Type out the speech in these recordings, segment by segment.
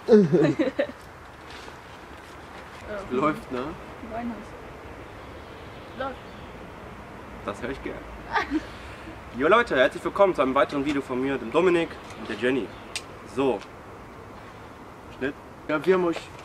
Läuft, ne? Weinhaus. Läuft. Das höre ich gern. Jo Leute, herzlich willkommen zu einem weiteren Video von mir, dem Dominik und der Jenny. So. Schnitt. Ja, wir haben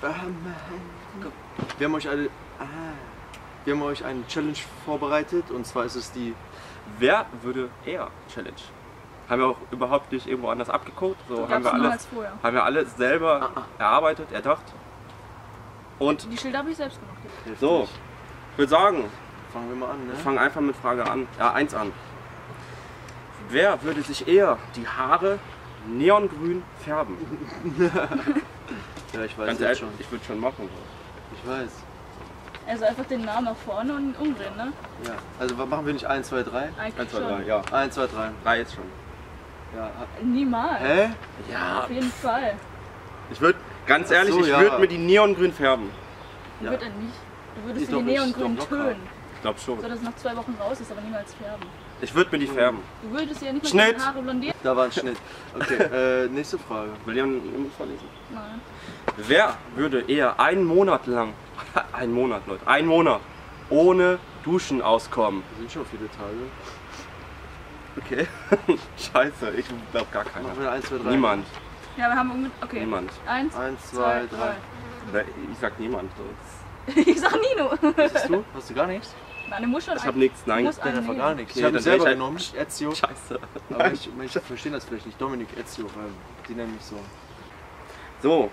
euch eine Challenge vorbereitet, und zwar ist es die... Wer würde eher Challenge? Haben wir auch überhaupt nicht irgendwo anders abgeguckt. So haben wir alles selber erarbeitet, erdacht. Und die Schilder habe ich selbst gemacht. so, ich würde sagen, fangen wir mal an, ne? wir fangen einfach mit Frage 1 an. Wer würde sich eher die Haare neongrün färben? Ja, ich weiß Ganz jetzt ehrlich, schon. ich würde schon machen. Ich weiß. Also einfach den Namen nach vorne und umdrehen, ne? Ja, also machen wir nicht 1, 2, 3? Eigentlich 1, 2, schon. 3, ja. 1, 2, 3. 3 ist schon. Ja. Niemals. Hä? Ja. Auf jeden Fall. Ich würde, ganz Ach ehrlich, so, ich ja. würde mir die neongrün färben. Ja. Wird er nicht. Du würdest Sieht die doch nicht- neongrün doch locker. tönen. Ich glaube schon. So dass es nach 2 Wochen raus ist, aber niemals färben. Ich würde mir die färben. Du würdest ja nicht mal Schnitt. die Haare blondieren. Da war ein Schnitt. Okay, nächste Frage. Will jemand vorlesen? Nein. Wer würde eher einen Monat lang, einen Monat, Leute, einen Monat ohne Duschen auskommen? Das sind schon viele Tage. Okay. Scheiße, ich glaube gar keiner. Machen wir 1, 2, 3. Niemand. Ja, wir haben okay. Niemand. 1, 1, 2, 2, 3. Ich sag niemand. 3. Ich sag Nino. Bist du? Hast du gar nichts? Nein, du musst schon. Ich hab nichts, nein. Muss Der hat einfach einen gar nehmen. nichts. Okay, Ich habe dann mich selber wär ich genommen. Ezio. Scheiße. Aber ich verstehe das vielleicht nicht. Dominik Ezio, weil die nennen mich so. So,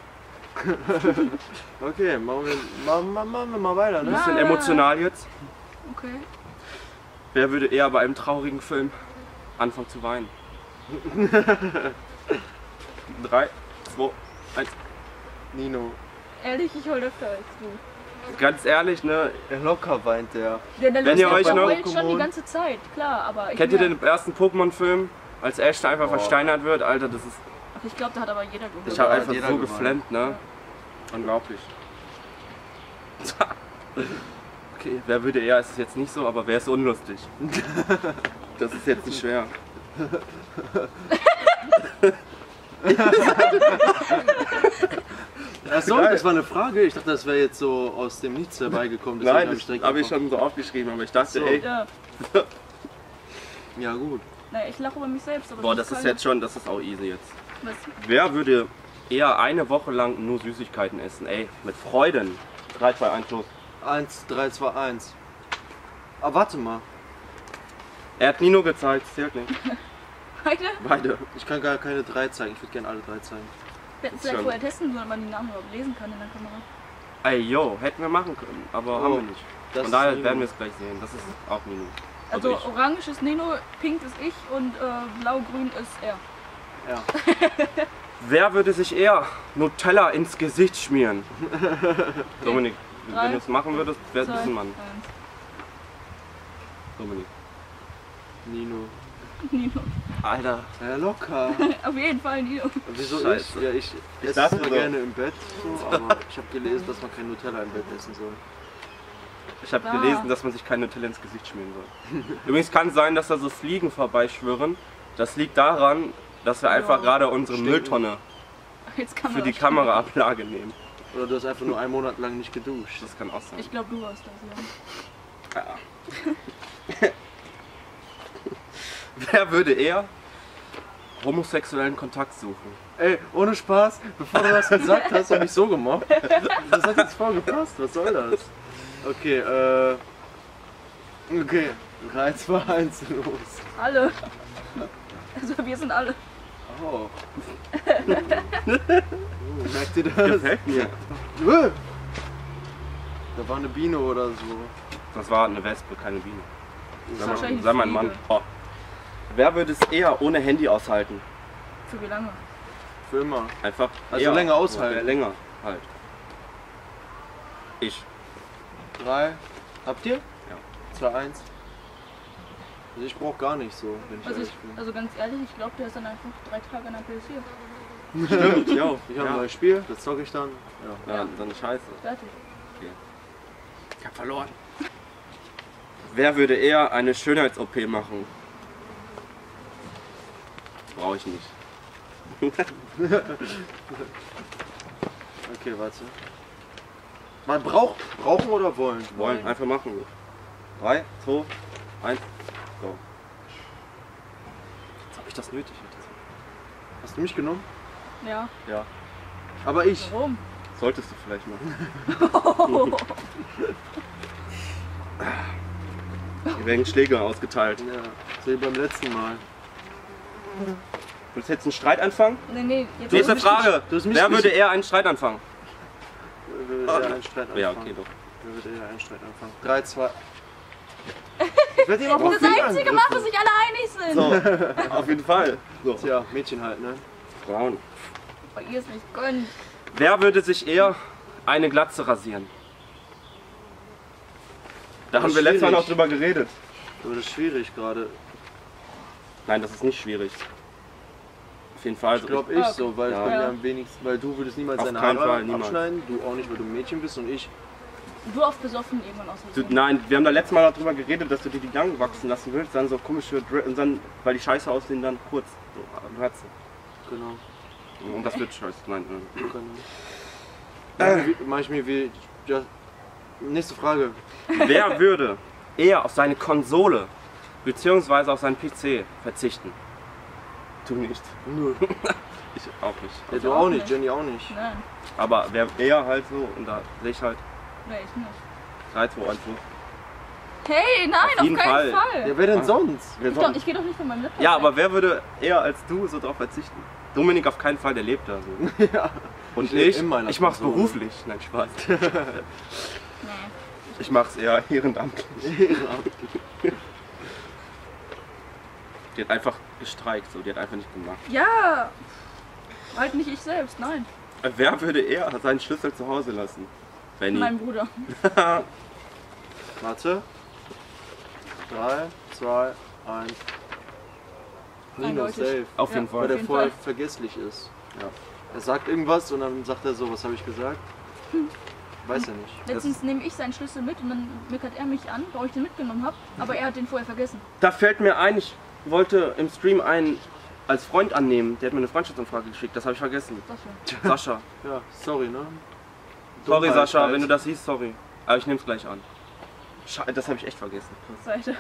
Okay, machen wir mal weiter, ein ne? bisschen emotional jetzt. Okay. Wer würde eher bei einem traurigen Film anfangen zu weinen? 3, 2, 1. Nino. Ehrlich, ich heul öfter als du. Ganz ehrlich, ne? Locker weint der. Wenn ihr euch noch- heult schon die ganze Zeit, klar, aber ich Kennt ihr bin den ersten Pokémon-Film, als Ash da einfach versteinert wird? Alter, das ist. Ach, ich glaube, da hat aber jeder Ich geholt. habe hat einfach jeder so geweint. geflammt, ne? Unglaublich. Okay, wer würde eher, ist es jetzt nicht so, aber wer ist unlustig? Das ist jetzt nicht schwer. Achso, das war eine Frage. Ich dachte, das wäre jetzt so aus dem Nichts herbeigekommen. Deswegen Nein, hab das direkt habe ich einfach- schon so aufgeschrieben, aber ich dachte, So. ey, Ja. Ja, gut. Naja, ich lache über mich selbst. Aber boah, es das ist keiner- jetzt schon, das ist auch easy jetzt. Was? Wer würde eher eine Woche lang nur Süßigkeiten essen? Ey, mit Freuden. 3, 2, 1, los. 1, 3, 2, 1. Ah, warte mal. Er hat Nino gezeigt, zählt nicht. Beide? Beide. Ich kann gar keine 3 zeigen. Ich würde gerne alle 3 zeigen. Wir hätten es vielleicht Schon. vorher testen sollen, ob man die Namen überhaupt lesen kann in der Kamera. Ey, yo, hätten wir machen können, aber haben wir nicht. das Von ist daher Nino. werden wir es gleich sehen. Das ist auch Nino. Also ich. orange ist Nino, pink ist ich und blau-grün ist er. Ja. Wer würde sich eher Nutella ins Gesicht schmieren? Dominik, Drei, wenn du es machen würdest, wer ist 2, ein Mann? 1. Dominik. Nino. Nino. Alter. Ja, locker. Auf jeden Fall Nino. Wieso Scheiße. ich? Ja, ich esse dachte zwar so. gerne im Bett, so, aber ich habe gelesen, dass man kein Nutella im Bett essen soll. Ich habe Ah. gelesen, dass man sich kein Nutella ins Gesicht schmieren soll. Übrigens kann es sein, dass da so Fliegen vorbeischwirren. Das liegt daran, dass wir einfach gerade unsere Stinken. Mülltonne Jetzt kann für die Kameraablage nehmen. Oder du hast einfach nur einen Monat lang nicht geduscht. Das kann auch sein. Ich glaube, du warst das, ja. Ja. Wer würde eher homosexuellen Kontakt suchen? Ey, ohne Spaß, bevor du das gesagt hast, hab ich so gemobbt. Das hat jetzt voll gepasst, was soll das? Okay, Okay, 3, 2, 1, los. Alle. Also wir sind alle. Oh. Merkt ihr das? Gefällt mir. Da war eine Biene oder so. Das war eine Wespe, keine Biene. Das ist wahrscheinlich Sei mal ein eine Mann. Fliege. Oh. Wer würde es eher ohne Handy aushalten? Für wie lange? Für immer. Einfach Also eher, länger aushalten. Ja, länger halt. Ich. 3. Habt ihr? Ja. 2, 1. Also ich brauch gar nicht so, wenn ich Also, ehrlich bin. also ganz ehrlich, ich glaube, der ist dann einfach 3 Tage an der PS4. Stimmt, ja. Ich habe ein neues Spiel, das zocke ich dann. Ja. Ja, dann scheiße. Fertig. Ich hab verloren. Wer würde eher eine Schönheits-OP machen? Brauche ich nicht. Okay, warte. Man brauchen oder wollen? Wollen, einfach machen. 3, 2, 1, go. Jetzt habe ich das nötig. Hast du mich genommen? Ja. Ja. Aber ich. Warum? Solltest du vielleicht machen. Hier werden Schläge ausgeteilt. Ja, so wie beim letzten Mal. Willst du jetzt einen Streit anfangen? Nee, jetzt Nächste mich Frage. du hast mich Wer nicht- würde eher einen Streit anfangen? Wer würde eher einen Streit anfangen? Ja, okay, doch. Wer würde eher einen Streit anfangen? 3, 2. Ich werde immer Das ist das einzige Mal, wo sich alle einig sind. So, auf jeden Fall. So. Tja, Mädchen halt, ne? Frauen. Weil ihr es nicht könnt. Wer würde sich eher eine Glatze rasieren? Da Das haben ist wir letztes Mal schwierig. noch drüber geredet. Aber das ist schwierig gerade. Nein, das ist nicht schwierig. Auf jeden Fall. Ich glaube ich okay. so, weil Ja. bei mir am wenigsten, weil du würdest niemals Auf deine keinen Haare Fall, niemals. abschneiden, du auch nicht, weil du ein Mädchen bist und ich. Du auf besoffen irgendwann aus Du, nein, wir haben da letztes Mal darüber geredet, dass du dir die lang wachsen lassen willst, dann so komische und dann, weil die scheiße aussehen, dann kurz. So, du hast Genau. und das wird scheiße. Nein, Mach ich mir wie. Ja. Nächste Frage. Wer würde eher auf seine Konsole bzw. auf seinen PC verzichten? Du nicht. Nö. Ich auch nicht. Ja, Ich du auch auch nicht, nicht. Jenny auch nicht. Nein, Aber wer eher halt so und da sehe ich halt nee, ich nicht. 3, 2, 1, 5. Hey, nein, Auf auf jeden keinen Fall. Fall. Ja, wer denn sonst? Wer Ich, doch, sonst? ich gehe doch nicht von meinem Laptop Ja, weg. aber wer würde eher als du so drauf verzichten? Dominik auf keinen Fall, der lebt da so. Ja. Und Ich lebe ich, in meiner ich mach's Konsole. beruflich. Nein, Spaß. Nee. Ich mach's eher ehrenamtlich. Die hat einfach gestreikt, so. Die hat einfach nicht gemacht. Ja, halt nicht ich selbst, nein. Wer würde eher seinen Schlüssel zu Hause lassen? Benny. Mein Bruder. Warte. 3, 2, 1. Nino, Eindeutig. safe. Auf Ja. jeden Weil Fall. der jeden vorher Fall. vergesslich ist. Ja. Er sagt irgendwas und dann sagt er so, was habe ich gesagt? Weiß er nicht. Letztens nehme ich seinen Schlüssel mit und dann meckert er mich an, warum ich den mitgenommen habe. Aber er hat den vorher vergessen. Da fällt mir ein, ich wollte im Stream einen als Freund annehmen. Der hat mir eine Freundschaftsanfrage geschickt. Das habe ich vergessen. Das schon. Sascha. Ja, sorry, ne? Sorry, Dummheit Sascha, halt. wenn du das siehst, sorry. Aber ich nehme es gleich an. Das habe ich echt vergessen. Seite.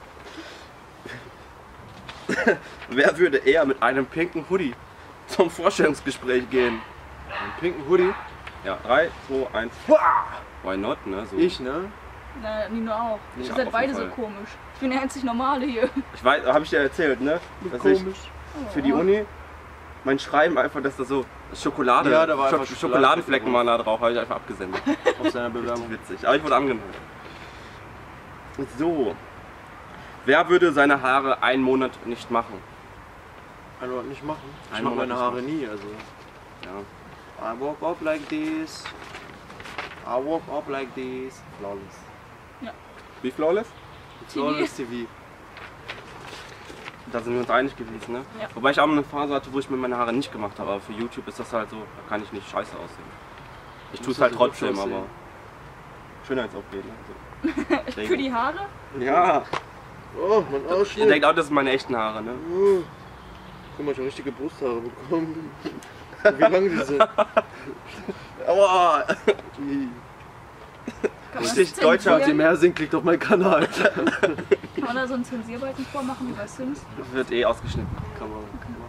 Wer würde eher mit einem pinken Hoodie zum Vorstellungsgespräch gehen? Einen pinken Hoodie. Ja, 3, 2, 1. Why not, ne? So. Ich, ne? Na, Nino auch. Ich Ihr auch, seid auf beide jeden so Fall. komisch. Ich bin der einzig Normale hier. Ich weiß, habe ich dir erzählt, ne? Dass ich für die Uni mein Schreiben einfach, dass da so Schokolade, Ja, da war einfach Schokoladenflecken waren da drauf, habe ich einfach abgesendet. Auf seiner Richtig Bewerbung. witzig. Aber ich wurde angenommen. So. Wer würde seine Haare einen Monat nicht machen? Also nicht machen. Ich Einen mach Monat meine nicht Haare machen. nie, also. Ja. I walk up like this. I walk up like this. Flawless. Wie flawless? Flawless TV. Da sind wir uns einig gewesen, ne? Ja. Wobei ich auch mal eine Phase hatte, wo ich mir meine Haare nicht gemacht habe. Aber für YouTube ist das halt so, da kann ich nicht scheiße aussehen. Ich tue es halt Muss das trotzdem, hübsch aber Schönheits-OP, ne? Für die Haare? So. Ja, Oh, mein ihr Ausschnitt. denkt auch, das sind meine echten Haare, ne? Oh. Guck mal, ich habe richtige Brusthaare bekommen. Wie lang die sind. Aua! Kann man Richtig das deutscher. Falls ihr zensieren? mehr singt, klickt auf meinen Kanal. Kann man da so einen Zensierbalken vormachen wie bei Sims? Wird eh ausgeschnitten. Kann man.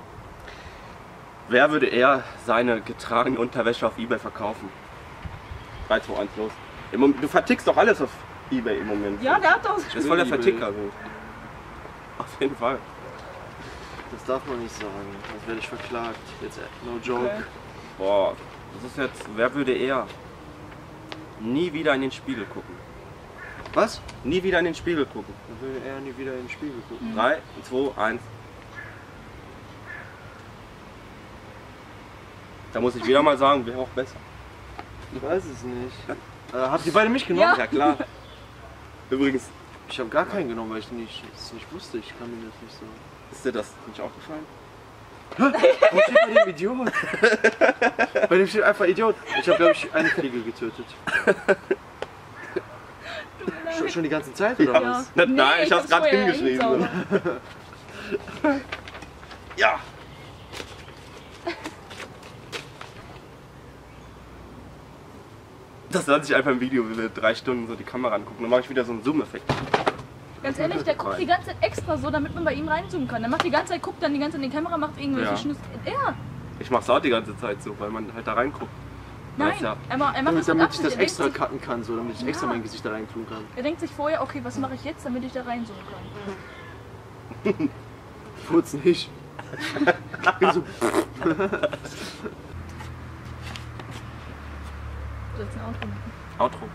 Wer würde eher seine getragene Unterwäsche auf Ebay verkaufen? 3, 2, 1, los. Du vertickst doch alles auf Ebay im Moment. Ja, der hat doch. Das ist voll der Ebay. Verticker. So. Auf jeden Fall. Das darf man nicht sagen. Sonst werde ich verklagt. Jetzt no joke. Okay. Boah, das ist jetzt. Wer würde eher nie wieder in den Spiegel gucken? Was? Nie wieder in den Spiegel gucken. Dann will er nie wieder in den Spiegel gucken. 3, 2, 1. Da muss ich wieder mal sagen, wäre auch besser. Ich weiß es nicht. Habt ihr beide mich genommen? Ja. Ja klar. Übrigens, Ich habe gar keinen genommen, weil ich es nicht wusste. Ich kann mir das nicht so. ist dir das nicht aufgefallen? Wo steht bei dem Idiot? Bei dem steht einfach Idiot. Ich habe, glaube ich, eine Fliege getötet. Schon die ganze Zeit, oder Ja. was? Nein, ich hab's grad vorher hingeschrieben. einsaugen. Ja! Das lasse ich einfach im Video, wie wir 3 Stunden so die Kamera angucken. Dann mache ich wieder so einen Zoom-Effekt. Ganz ehrlich, der guckt die ganze Zeit extra so, damit man bei ihm reinzoomen kann. Der macht die ganze Zeit, guckt dann die ganze Zeit in die Kamera, macht irgendwelche Schnüsse. Ja. Ich mach's auch die ganze Zeit so, weil man halt da reinguckt. Nein, ja. er macht das damit ich das extra cutten kann, so, damit ich extra mein Gesicht da rein tun kann. Er denkt sich vorher, okay, was mache ich jetzt, damit ich da reinzoomen kann. Furz nicht. Ich bin so. Du sollst ein Outro machen. Outro.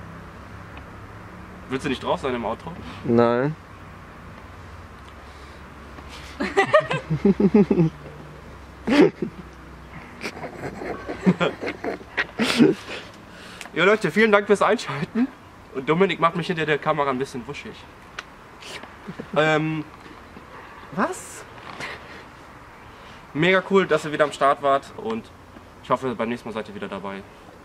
Willst du nicht drauf sein im Outro? Nein. Ja Leute, vielen Dank fürs Einschalten. Und Dominik macht mich hinter der Kamera ein bisschen wuschig. Was? Mega cool, dass ihr wieder am Start wart und ich hoffe, beim nächsten Mal seid ihr wieder dabei.